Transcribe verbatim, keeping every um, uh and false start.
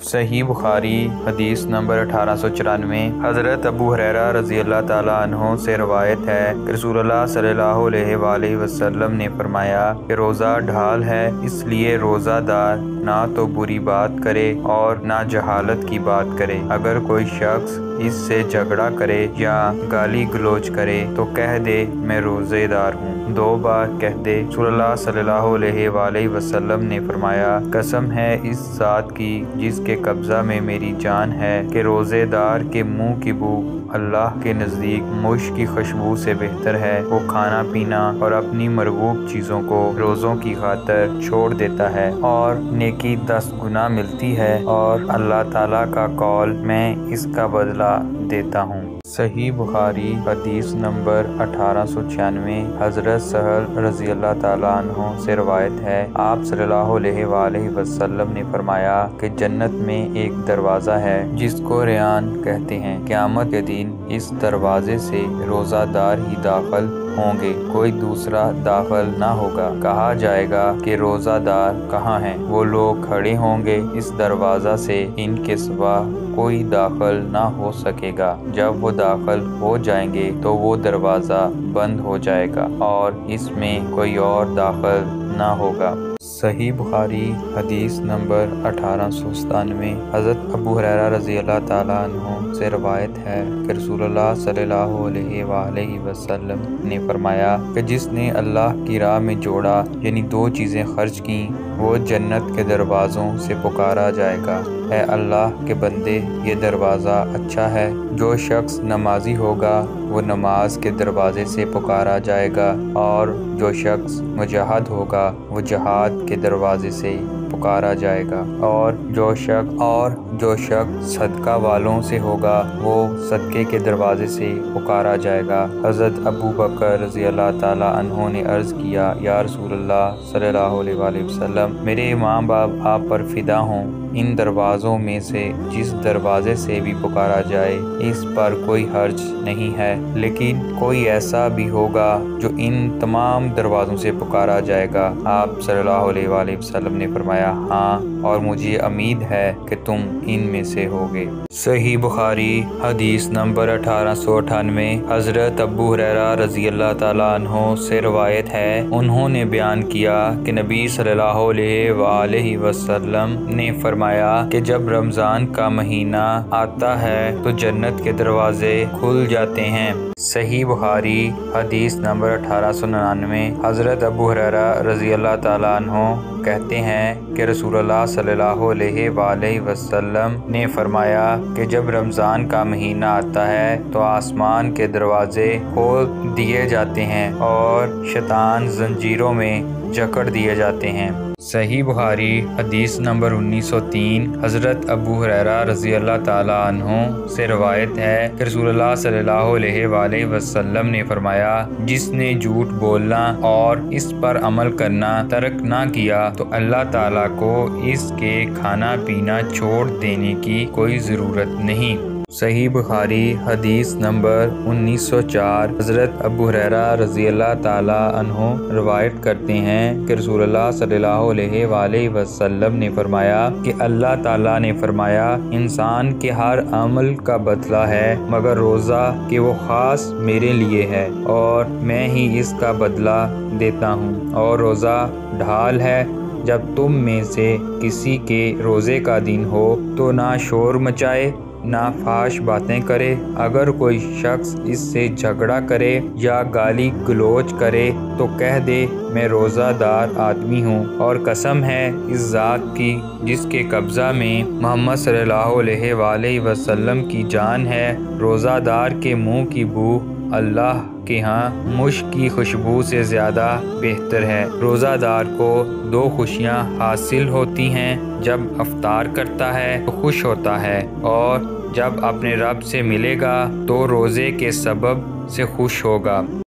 صحیح بخاری حدیث نمبر اٹھارہ سو چورانوے۔ حضرت ابو ہریرہ رضی اللہ تعالیٰ عنہ سے روایت ہے کہ رسول اللہ صلی اللہ علیہ وآلہ وسلم نے فرمایا کہ روزہ ڈھال ہے، اس لیے روزہ دار نہ تو بری بات کرے اور نہ جہالت کی بات کرے۔ اگر کوئی شخص اس سے جھگڑا کرے یا گالی گلوچ کرے تو کہہ دے میں روزے دار ہوں۔ دو بار کہہ دے۔ رسول اللہ صلی اللہ علیہ وآلہ وسلم نے فرمایا، قسم ہے اس ذات کی جس کے قبضہ میں میری جان ہے کہ روزے دار کے منہ کی بو اللہ کے نزدیک مشک کی خوشبو سے بہتر ہے۔ وہ کھانا پینا اور اپنی مرغوب چیزوں کو روزوں کی خاطر چھوڑ دیتا ہے اور نیکی دس گنا ملتی ہے، اور اللہ تعالیٰ کا قول میں اس کا بدلہ دیتا ہوں۔ صحیح بخاری حدیث نمبر اٹھارہ سو چھیانوے۔ حضرت سہل رضی اللہ تعالیٰ عنہ سے روایت ہے، آپ صلی اللہ علیہ وآلہ وسلم نے فرمایا کہ جنت میں ایک دروازہ ہے جس کو ریان کہتے ہیں۔ قیامت کے دن اس دروازے سے روزہ دار ہی داخل ہوں گے، کوئی دوسرا داخل نہ ہوگا۔ کہا جائے گا کہ روزہ دار کہاں ہیں؟ وہ لوگ کھڑے ہوں گے، اس دروازہ سے ان کے سوا کوئی داخل نہ ہو سکے گا۔ جب وہ داخل ہو جائیں گے تو وہ دروازہ بند ہو جائے گا اور اس میں کوئی اور داخل نہ ہوگا۔ صحیح بخاری حدیث نمبر اٹھارہ سو ستانوے۔ حضرت ابو ہریرہ رضی اللہ تعالیٰ عنہ سے روایت ہے کہ رسول اللہ صلی اللہ علیہ وآلہ وسلم نے فرمایا کہ جس نے اللہ کی راہ میں جوڑا یعنی دو چیزیں خرچ کیں، وہ جنت کے دروازوں سے پکارا جائے گا، اے اللہ کے بندے یہ دروازہ اچھا ہے۔ جو شخص نمازی ہوگا وہ نماز کے دروازے سے پکارا جائے گا، اور جو شخص مجاہد ہوگا وہ جہاد کے دروازے سے پکارا جائے گا، اور جو شخص اور جو شخص صدقہ والوں سے ہوگا وہ صدقے کے دروازے سے پکارا جائے گا۔ حضرت ابو بکر رضی اللہ تعالیٰ عنہ نے عرض کیا، یا رسول اللہ صلی اللہ علیہ وآلہ وسلم، میرے ماں باپ آپ پر فدا ہوں، ان دروازوں میں سے جس دروازے سے بھی پکارا جائے اس پر کوئی حرج نہیں ہے، لیکن کوئی ایسا بھی ہوگا جو ان تمام دروازوں سے پکارا جائے گا۔ آپ صلی اللہ علیہ وآلہ وسلم نے فرمایا، ہاں، اور مجھے امید ہے کہ تم ان میں سے ہوگے۔ صحیح بخاری حدیث نمبر اٹھارہ سو اٹھانوے۔ حضرت ابو ہریرہ رضی اللہ تعالیٰ عنہ سے روایت ہے، انہوں نے بیان کیا کہ نبی صلی اللہ علیہ وآلہ وسلم نے فرمایا کہ جب رمضان کا مہینہ آتا ہے تو جنت کے دروازے کھل جاتے ہیں۔ صحیح بخاری حدیث نمبر اٹھارہ سو ننانوے۔ حضرت ابو ہریرہ رضی اللہ تعالیٰ عنہ کہتے ہیں کہ رسول اللہ صلی اللہ علیہ وآلہ وسلم نے فرمایا کہ جب رمضان کا مہینہ آتا ہے تو آسمان کے دروازے کھول دیے جاتے ہیں اور شیطان زنجیروں میں جکڑ دیے جاتے ہیں۔ صحیح بخاری حدیث نمبر انیس سو تین۔ حضرت ابو ہریرہ رضی اللہ تعالیٰ عنہ سے روایت ہے کہ رسول اللہ صلی اللہ علیہ وآلہ وسلم نے فرمایا، جس نے جھوٹ بولنا اور اس پر عمل کرنا ترک نہ کیا تو اللہ تعالیٰ کو اس کے کھانا پینا چھوڑ دینے کی کوئی ضرورت نہیں۔ صحیح بخاری حدیث نمبر انیس سو چار۔ حضرت ابو ہریرہ رضی اللہ تعالیٰ عنہ روایت کرتے ہیں کہ رسول اللہ صلی اللہ علیہ وآلہ وسلم نے فرمایا کہ اللہ تعالیٰ نے فرمایا، انسان کے ہر عمل کا بدلہ ہے مگر روزہ کہ وہ خاص میرے لیے ہے اور میں ہی اس کا بدلہ دیتا ہوں، اور روزہ ڈھال ہے۔ جب تم میں سے کسی کے روزے کا دن ہو تو نہ شور مچائے نہ فحش باتیں کرے۔ اگر کوئی شخص اس سے جھگڑا کرے یا گالی گلوچ کرے تو کہہ دے میں روزہ دار آدمی ہوں، اور قسم ہے اس ذات کی جس کے قبضہ میں محمد صلی اللہ علیہ وآلہ وسلم کی جان ہے، روزہ دار کے منہ کی بو اللہ کے ہاں مشک کی خوشبو سے زیادہ بہتر ہے۔ روزہ دار کو دو خوشیاں حاصل ہوتی ہیں، جب افطار کرتا ہے تو خوش ہوتا ہے، اور جب اپنے رب سے ملے گا تو روزے کے سبب سے خوش ہوگا۔